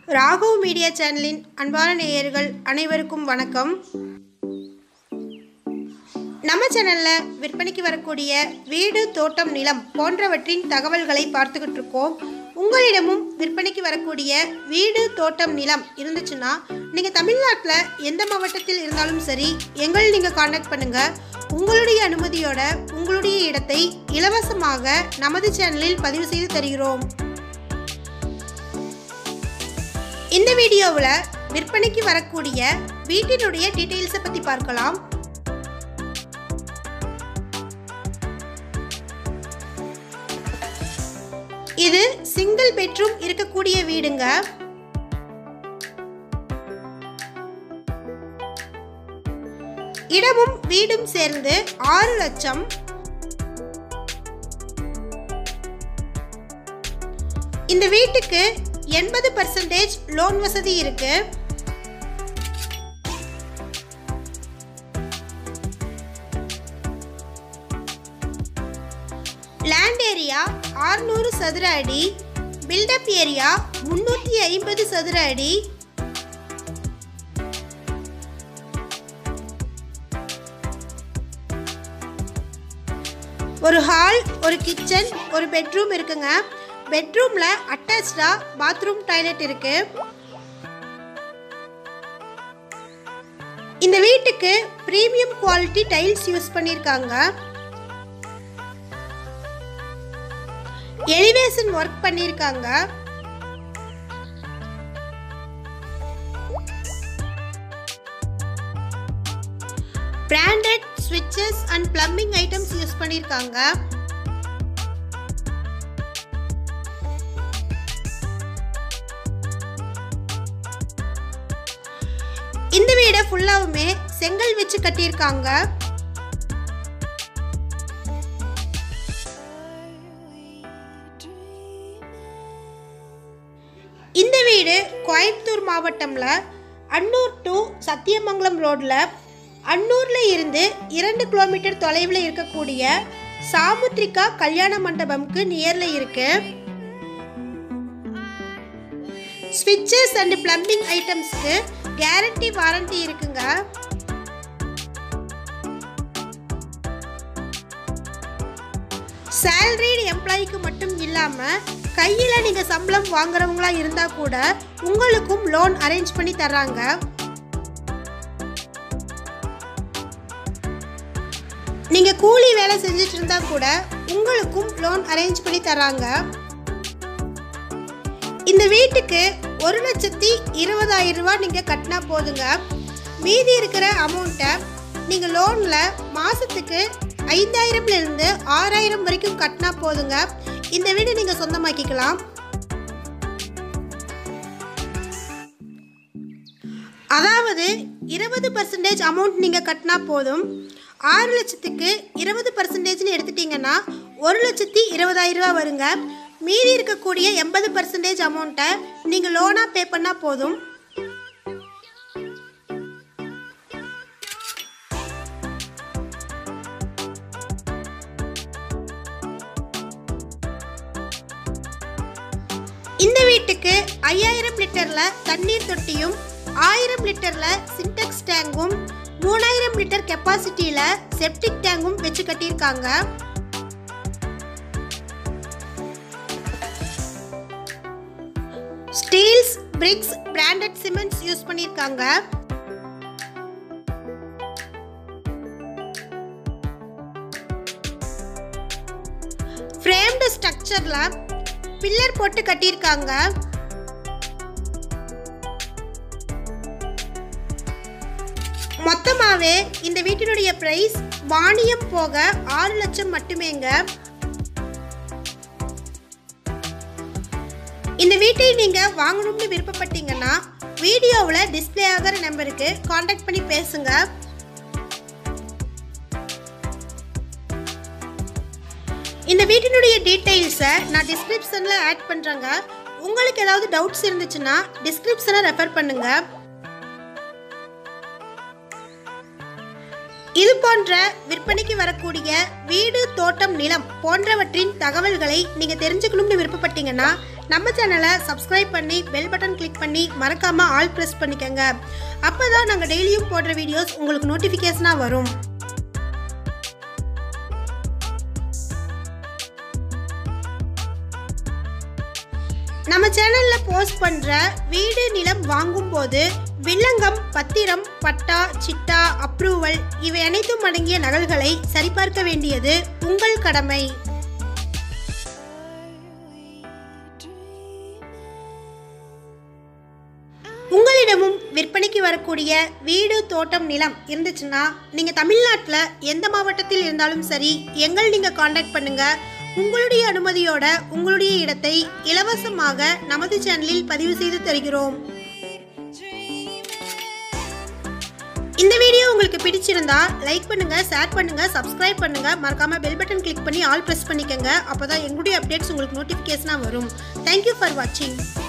Raghav media சேனலின் அன்பான நேயர்கள் அனைவருக்கும் வணக்கம். நம்ம சேனலில் விற்பனைக்கு வரக்கூடிய வீடு, தோட்டம், நிலம் போன்றவற்றின் தகவல்களை பார்த்துக்கிட்டு இருக்கோம். உங்களிடமும் விற்பனைக்கு வரக்கூடிய வீடு, தோட்டம், நிலம் இருந்துச்சுன்னா நீங்கள் தமிழ்நாட்டில் எந்த மாவட்டத்தில் இருந்தாலும் சரி எங்களை நீங்கள் கான்டாக்ட் பண்ணுங்கள். உங்களுடைய அனுமதியோட உங்களுடைய இடத்தை இலவசமாக நமது சேனலில் பதிவு செய்து தருகிறோம். இந்த வீடியோவில் விற்பனைக்கு வரக்கூடிய வீட்டினுடைய டீட்டெயில்ஸை பற்றி பார்க்கலாம். இது சிங்கிள் பெட்ரூம் இருக்கக்கூடிய வீடுங்க. இடமும் வீடும் சேர்ந்து 6 லட்சம். இந்த வீட்டுக்கு 80% லோன் வசதி இருக்கு. லேண்ட் ஏரியா 600 சதுர அடி, பில்டப் ஏரியா 350 சதுர அடி. ஒரு ஹால், ஒரு கிச்சன், ஒரு பெட்ரூம் இருக்குங்க. பெட்ரூம்ல அட்டாச்டா பாத்ரூம் டாய்லெட் இருக்கு. இந்த வீட்டுக்கு பிரீமியம் குவாலிட்டி டைல்ஸ் யூஸ் பண்ணிருக்காங்க. எலிவேஷன் ஒர்க் பண்ணிருக்காங்க. பிராண்டட் ஸ்விட்சஸ் அண்ட் பிளம்பிங் ஐட்டம்ஸ் யூஸ் பண்ணிருக்காங்க. இந்த வீடை ஃபுல்லாவுமே செங்கல் வச்சு கட்டியிருக்காங்க. இந்த வீடு கோயம்புத்தூர் மாவட்டம்ல அன்னூர் டு சத்தியமங்கலம் ரோட்ல அன்னூர்ல இருந்து 2 கிலோமீட்டர் தொலைவில் இருக்கக்கூடிய சாமுத்ரிகா கல்யாண மண்டபம்க்கு நியர்ல இருக்கு. ஸ்விட்சஸ் அண்ட் பிளம்பிங் ஐட்டம்ஸ்க்கு கேரண்டி வாரண்டி இருக்குங்க. சேலரிடு எம்ப்ளாய்க்கு மட்டும் இல்லாம கையில நீங்க சம்பளம் வாங்குறவங்களா இருந்தா கூட உங்களுக்கும் லோன் அரேஞ்ச் பண்ணி தர்றாங்க. நீங்க கூலி வேலை செஞ்சுட்டு இருந்தா கூட உங்களுக்கும் லோன் அரேஞ்ச் பண்ணி தர்றாங்க. இந்த வீட்டுக்கு 1,20,000 ரூபாய் நீங்க கட்டினா போதுங்க. மீதி இருக்கிற அமௌண்ட்டை நீங்க லோன்ல மாசத்துக்கு 5,000 இருந்து 6,000 வரைக்கும் கட்டினா போதுங்க. இந்த வீடு நீங்க சொந்தமாக்கிக்கலாம். அதாவது 20% அமௌண்ட் நீங்க கட்டினா போதும். 6 லட்சத்துக்கு 20% எடுத்துட்டீங்கன்னா 1,20,000 ரூபாய் வருங்க. மீதி இருக்கக்கூடிய 80% அமௌண்ட்டை நீங்கள் லோனாக பே பண்ணால் போதும். இந்த வீட்டுக்கு 5,000 லிட்டரில் தண்ணீர் தொட்டியும் 1,000 லிட்டரில் சின்டெக்ஸ் டேங்கும் 3,000 லிட்டர் கெப்பாசிட்டியில் செப்டிக் டேங்கும் வச்சு கட்டியிருக்காங்க. Steels, bricks, branded cements use பண்ணிருக்காங்க. ஃப்ரேம்டு ஸ்ட்ரக்சர்ல பில்லர் போட்டு கட்டியிருக்காங்க. மொத்தமாவே இந்த வீட்டினுடைய பிரைஸ் மானியம் போக 6 லட்சம் மட்டுமேங்க. இந்த வீட்டை நீங்க வாங்கணும்னு விருப்பப்பட்டீங்கன்னா வீடியோவில் டிஸ்பிளே ஆகிற நம்பருக்கு கான்டாக்ட் பண்ணி பேசுங்க. இந்த வீட்டினுடைய டீட்டெயில்ஸை நான் டிஸ்கிரிப்ஷனில் ஆட் பண்ணுறேங்க. உங்களுக்கு ஏதாவது டவுட்ஸ் இருந்துச்சுன்னா டிஸ்கிரிப்ஷனை ரெஃபர் பண்ணுங்க. இது போன்ற விற்பனைக்கு வரக்கூடிய வீடு, தோட்டம், நிலம் போன்றவற்றின் தகவல்களை நீங்க தெரிஞ்சுக்கணும்னு விருப்பப்பட்டீங்கன்னா நம்ம சேனலை சப்ஸ்கிரைப் பண்ணி பெல் பட்டன் கிளிக் பண்ணி மறக்காமல் ஆல் ப்ரெஸ் பண்ணிக்கோங்க. அப்போ தான் நாங்கள் டெய்லியும் போடுற வீடியோஸ் உங்களுக்கு நோட்டிஃபிகேஷனாக வரும். நம்ம சேனலில் போஸ்ட் பண்ணுற வீடு நிலம் வாங்கும்போது வில்லங்கம், பத்திரம், பட்டா, சிட்டா, அப்ரூவல் இவை அனைத்தும் அடங்கிய நகல்களை சரிபார்க்க வேண்டியது உங்கள் கடமை. உங்களிடமும் விற்பனைக்கு வரக்கூடிய வீடு, தோட்டம், நிலம் இருந்துச்சுன்னா நீங்கள் தமிழ்நாட்டில் எந்த மாவட்டத்தில் இருந்தாலும் சரி எங்கள் நீங்கள் காண்டாக்ட் பண்ணுங்கள். உங்களுடைய அனுமதியோட உங்களுடைய இடத்தை இலவசமாக நமது சேனலில் பதிவு செய்து தருகிறோம். இந்த வீடியோ உங்களுக்கு பிடிச்சிருந்தா லைக் பண்ணுங்க, ஷேர் பண்ணுங்க, சப்ஸ்கிரைப் பண்ணுங்க, மறக்காம பெல் பட்டன் கிளிக் பண்ணி ஆல் பிரஸ் பண்ணிக்கங்க. அப்பதான் எங்களுடைய அப்டேட்ஸ் உங்களுக்கு நோட்டிஃபிகேஷனா வரும். Thank you for watching.